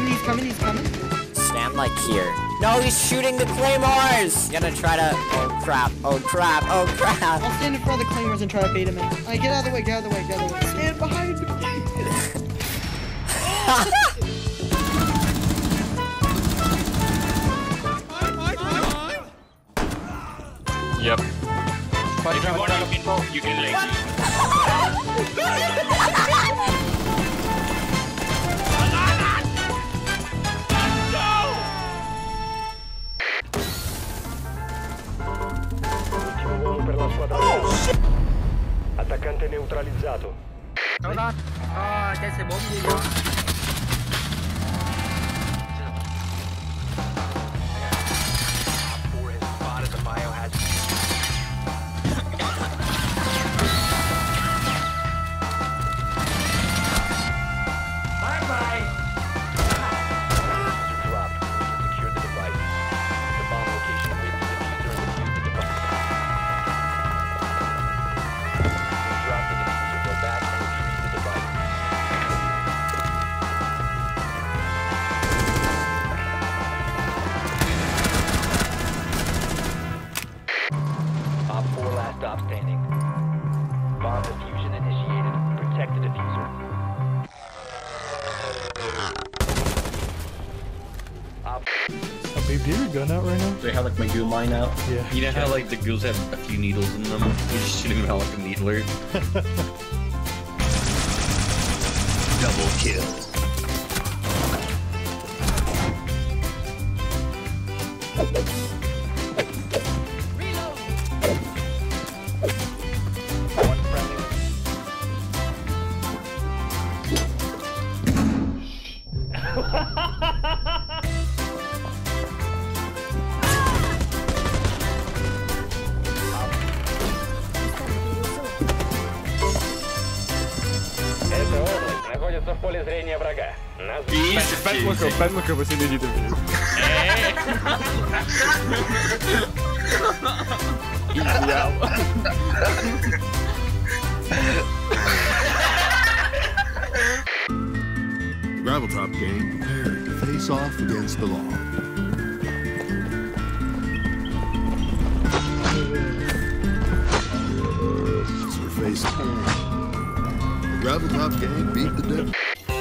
he's coming. Stand like here. No, he's shooting the claymores! He's gonna try to... Oh crap, oh crap, oh crap! I'll stand in front of the claymores and try to bait him in. Alright, get out of the way, get out of the way, get out of the way. Stand behind me! Yep. If you want, you can lazy. Attaccante neutralizzato. Adesso è bomba. Stop standing. Bomb diffusion initiated. Protect the diffuser. Babe, do you have your gun out right now? Do I have like my goo mine out? Yeah. You know how like the ghouls have a few needles in them? You're just shooting them out like a needler. Double kill. В поле зрения врага. Пять лука, вы себе видите. Gravel Top gang prepared to face off against the law. Surface. The Gravel Top gang beat the devil.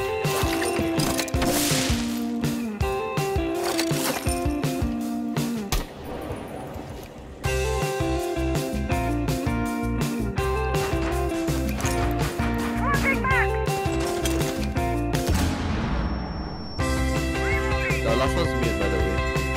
The last one's me, by the way.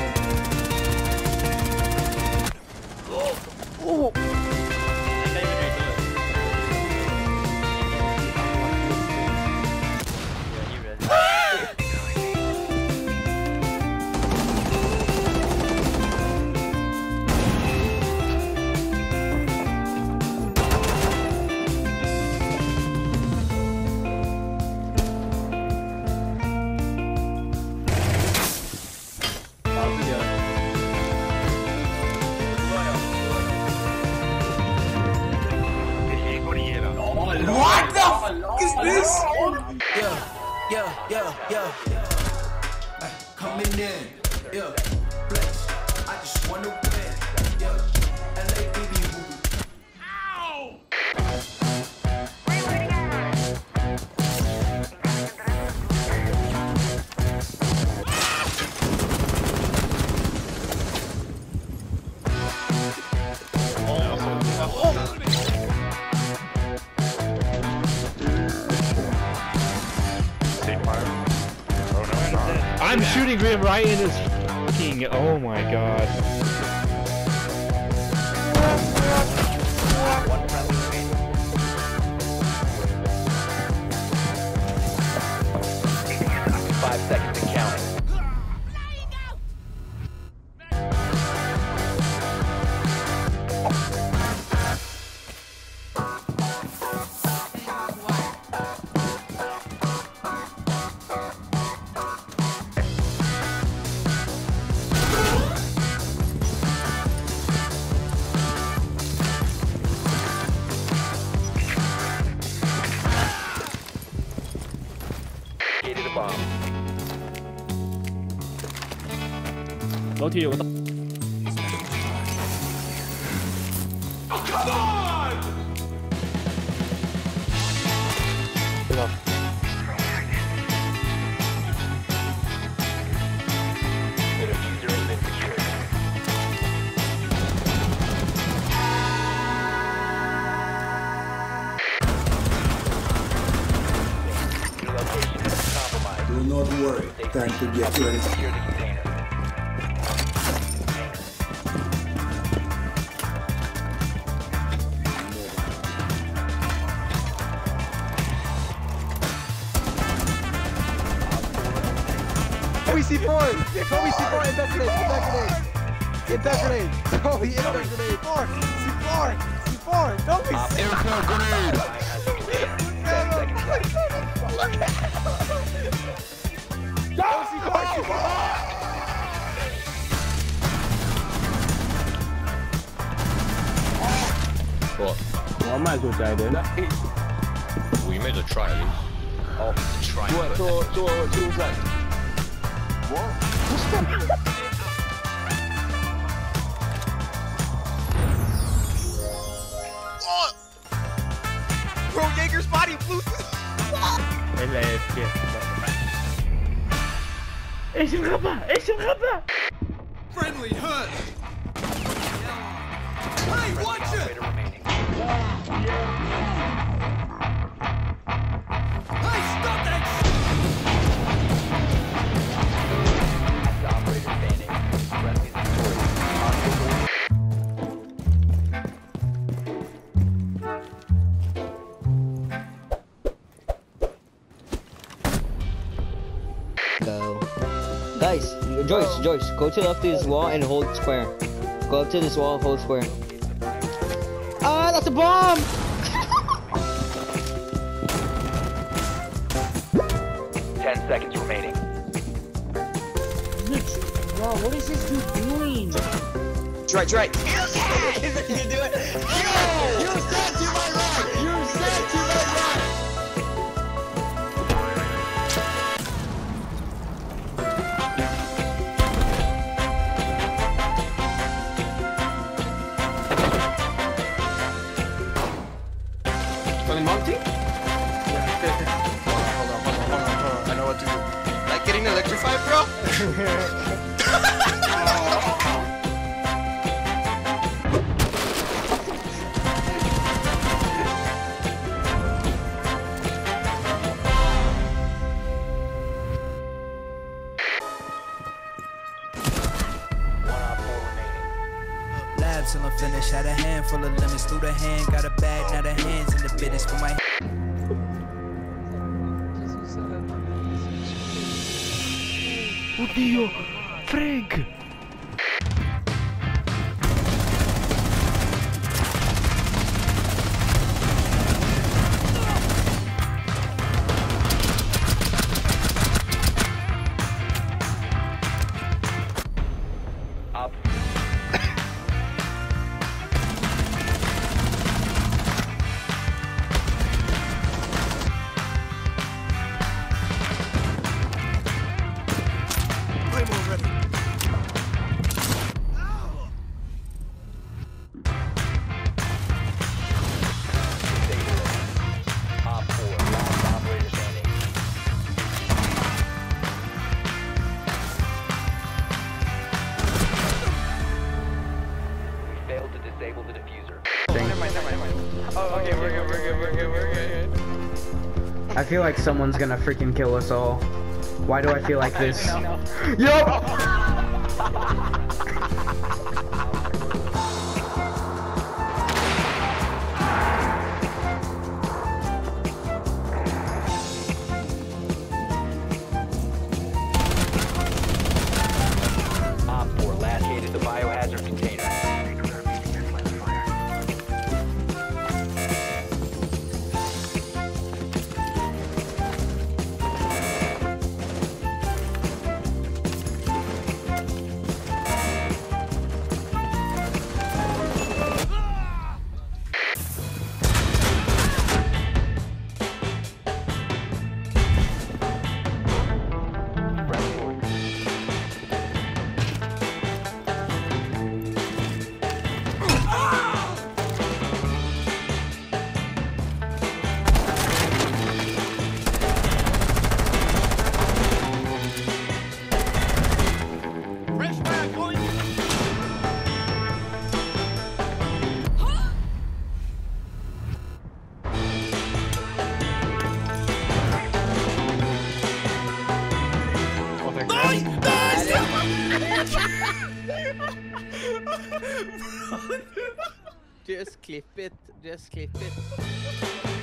What the f is this? Yeah. Coming in, yeah. Flex, I just wanna win, yeah. LA baby who. Ow! I'm shooting him right in his fucking. Oh my god. One friendly remaining. 5 seconds and counting. 樓梯有個。 Come on! The diffuser has been secured. Your location is compromised. Do not worry. Time to get ready. Secure the container. Kobe C4! Kobe C4, impact grenade! Impact grenade! Impact grenade! Kobe, impact grenade! C4! C4! C4! Don't be sick! Impact grenade! 10 seconds left. Go C4! C4! What? I might as well die then. We made a try at least. All try. Bro, Jaeger's body flew through. ايش الغباء؟ ايش الغباء؟ Friendly hurt! Hey, watch it! Operator remaining. Hey, stop that! The operator standing. Friendly's victorious. Go. Guys, Joyce, go to the left of this wall and hold square. Go up to this wall, hold square. Ah, that's a bomb! 10 seconds remaining. Bro, what is this dude doing? Right. You do it! You said to my right! You said to my right! Hold on. I know what to do. Like getting electrified, bro? Labs till I'm finished. Had a handful of lemons through the hand. Got a bag, now the hands in the business for my. Oddio! Frank! Up. Op 4, last operator standing. We failed to disable the diffuser. Never mind. Oh, okay, we're good. I feel like someone's gonna freaking kill us all. Why do I feel like this? Yup! Op 4, last gate is the biohazard container. Just clip it. Just clip it.